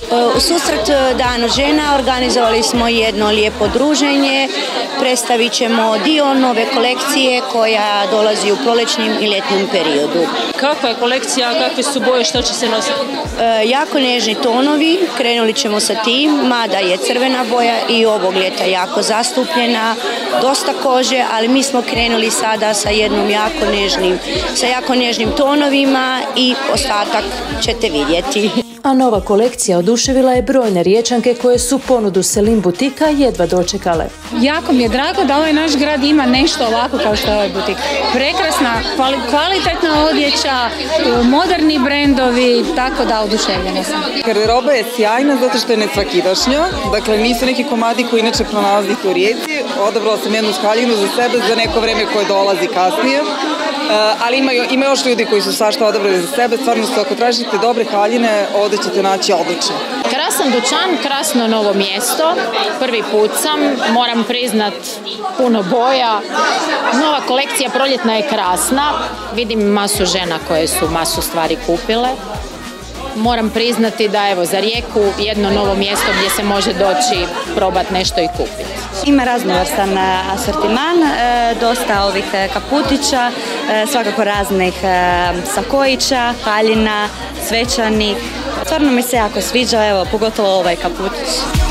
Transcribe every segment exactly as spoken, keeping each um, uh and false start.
U susret Danu žena organizovali smo jedno lijepo druženje, predstavit ćemo dio nove kolekcije koja dolazi u proljećnim i ljetnom periodu. Kakva je kolekcija, kakve su boje, što će se nositi? E, jako nježni tonovi, krenuli ćemo sa tim, mada je crvena boja i ovog ljeta jako zastupljena, dosta kože, ali mi smo krenuli sada sa jednom jako nježnim, sa jako nježnim tonovima i ostatak ćete vidjeti. A nova kolekcija oduševila je brojne Riječanke koje su ponudu Celine butika jedva dočekale. Jako mi je drago da ovaj naš grad ima nešto ovako kao što je ovaj butik. Prekrasna, kvalitetna odjeća, moderni brendovi, tako da oduševljena sam. Garderoba je sjajna zato što je nesvakidašnja, dakle nisu neki komadi koji inače pronalazite u Rijeci. Odabrala sam jednu skaljinu za sebe za neko vreme koje dolazi kasnije. Uh, ali ima, ima još ljudi koji su svašta odabrali za sebe, stvarno se ako tražite dobre haljine, ovdje ćete naći odlične. Krasan dućan, krasno novo mjesto, prvi put sam, moram priznat puno boja, nova kolekcija proljetna je krasna, vidim masu žena koje su masu stvari kupile. Moram priznati da evo za Rijeku jedno novo mjesto gdje se može doći probati nešto i kupiti. Ima raznovrstan asortiman, dosta ovih kaputića, svakako raznih sakojića, haljina, svečanih. Stvarno mi se jako sviđa, evo, pogotovo ovaj kaputić.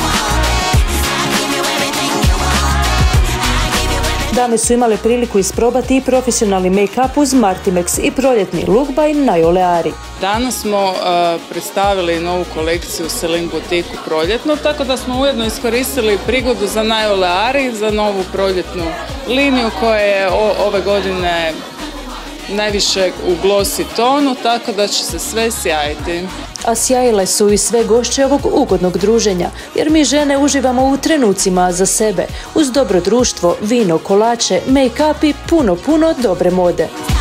Dame su imale priliku isprobati i profesionalni make-up uz Martimex i proljetni look by Najoleari. Danas smo uh, predstavili novu kolekciju Celine butiku proljetnu, tako da smo ujedno iskoristili prigodu za Najoleari, za novu proljetnu liniju koja je o, ove godine najviše u glossy tonu, tako da će se sve sjajiti. A sjajile su i sve gošće ovog ugodnog druženja, jer mi žene uživamo u trenucima za sebe, uz dobro društvo, vino, kolače, make-up i puno, puno dobre mode.